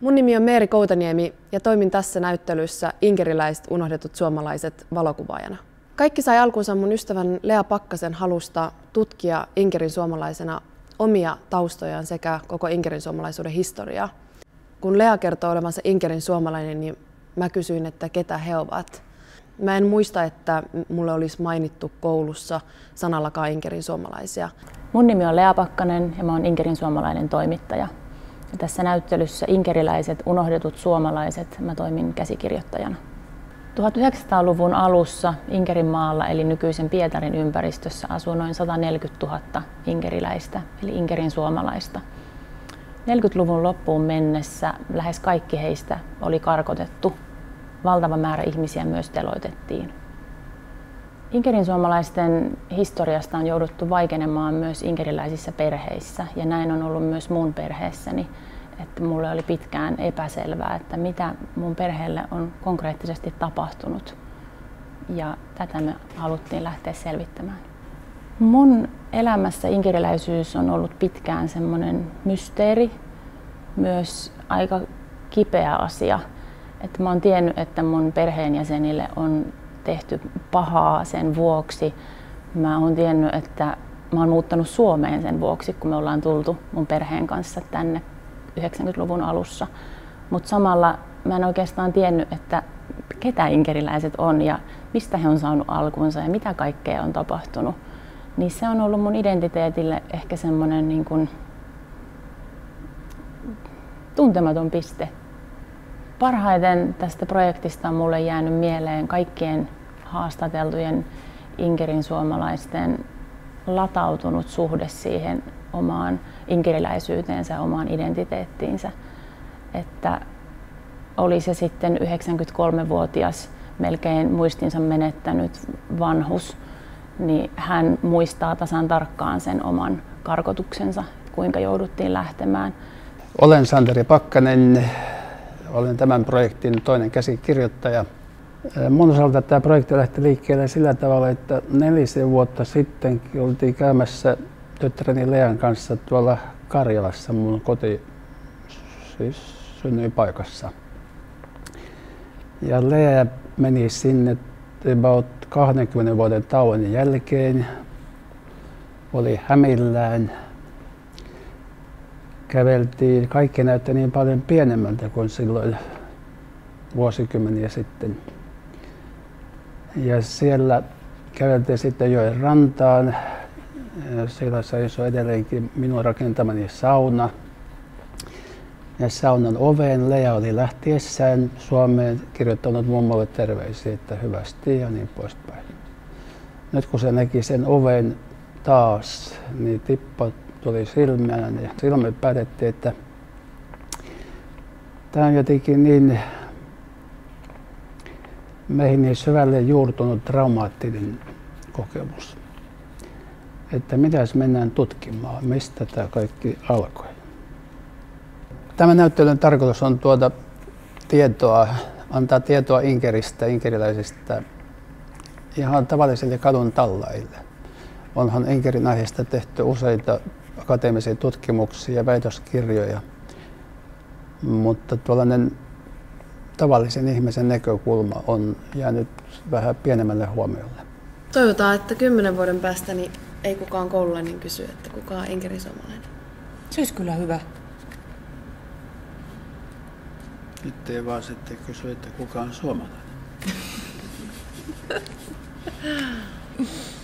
Mun nimi on Meeri Koutaniemi ja toimin tässä näyttelyssä Inkeriläiset unohdetut suomalaiset valokuvaajana. Kaikki sai alkunsa mun ystävän Lea Pakkasen halusta tutkia Inkerin suomalaisena omia taustojaan sekä koko Inkerin suomalaisuuden historiaa. Kun Lea kertoo olevansa Inkerin suomalainen, niin mä kysyin, että ketä he ovat. Mä en muista, että mulle olisi mainittu koulussa sanallakaan Inkerin suomalaisia. Mun nimi on Lea Pakkanen ja mä oon Inkerin suomalainen toimittaja. Ja tässä näyttelyssä Inkeriläiset unohdetut suomalaiset mä toimin käsikirjoittajana. 1900-luvun alussa Inkerinmaalla eli nykyisen Pietarin ympäristössä asui noin 140 000 inkeriläistä eli Inkerin suomalaista. 40-luvun loppuun mennessä lähes kaikki heistä oli karkotettu. Valtava määrä ihmisiä myös teloitettiin. Inkerin suomalaisten historiasta on jouduttu vaikenemaan myös inkeriläisissä perheissä ja näin on ollut myös mun perheessäni. Että mulle oli pitkään epäselvää, että mitä mun perheelle on konkreettisesti tapahtunut ja tätä me haluttiin lähteä selvittämään. Mun elämässä inkeriläisyys on ollut pitkään semmoinen mysteeri, myös aika kipeä asia. Että mä oon tiennyt, että mun perheenjäsenille on tehty pahaa sen vuoksi. Mä oon tiennyt, että mä oon muuttanut Suomeen sen vuoksi, kun me ollaan tultu mun perheen kanssa tänne 90-luvun alussa. Mutta samalla mä en oikeastaan tiennyt, että ketä inkeriläiset on ja mistä he on saanut alkunsa ja mitä kaikkea on tapahtunut. Niin se on ollut mun identiteetille ehkä semmoinen niin kuin tuntematon piste. Parhaiten tästä projektista on mulle jäänyt mieleen kaikkien haastateltujen Inkerin suomalaisten latautunut suhde siihen omaan inkeriläisyyteensä, omaan identiteettiinsä. Että oli se sitten 93-vuotias, melkein muistinsa menettänyt vanhus, niin hän muistaa tasan tarkkaan sen oman karkotuksensa, kuinka jouduttiin lähtemään. Olen Santeri Pakkanen, olen tämän projektin toinen käsikirjoittaja. Mun osalta tämä projekti lähti liikkeelle sillä tavalla, että 4 vuotta sitten oltiin käymässä tyttäreni Lean kanssa tuolla Karjalassa, mun synnyinpaikassa. Ja Lea meni sinne about 20 vuoden tauon jälkeen, oli hämillään. Käveltiin, kaikki näytti niin paljon pienemmältä kuin silloin vuosikymmeniä sitten. Ja siellä käveltiin sitten joen rantaan. Siellä seisoi edelleenkin minun rakentamani sauna. Ja saunan oveen Lea oli lähtiessään Suomeen kirjoittanut mummolle terveisiä, että hyvästi ja niin poispäin. Nyt kun se näki sen oven taas, niin tippa tuli silmään ja silloin päätettiin, että tämä on jotenkin niin meihin niin syvälle juurtunut traumaattinen kokemus, että mitäs mennään tutkimaan, mistä tämä kaikki alkoi. Tämän näyttelyn tarkoitus on antaa tietoa Inkeristä, inkeriläisistä ihan tavallisille kadun tallaille. Onhan Inkerin aiheesta tehty useita akateemisia tutkimuksia ja väitöskirjoja, mutta tuollainen tavallisen ihmisen näkökulma on jäänyt vähän pienemmälle huomiolle. Toivotaan, että 10 vuoden päästä niin ei kukaan koululainen kysy, että kuka on Inkerin suomalainen. Se olisi kyllä hyvä. Nyt ei vaan sitten kysy, että kuka on suomalainen.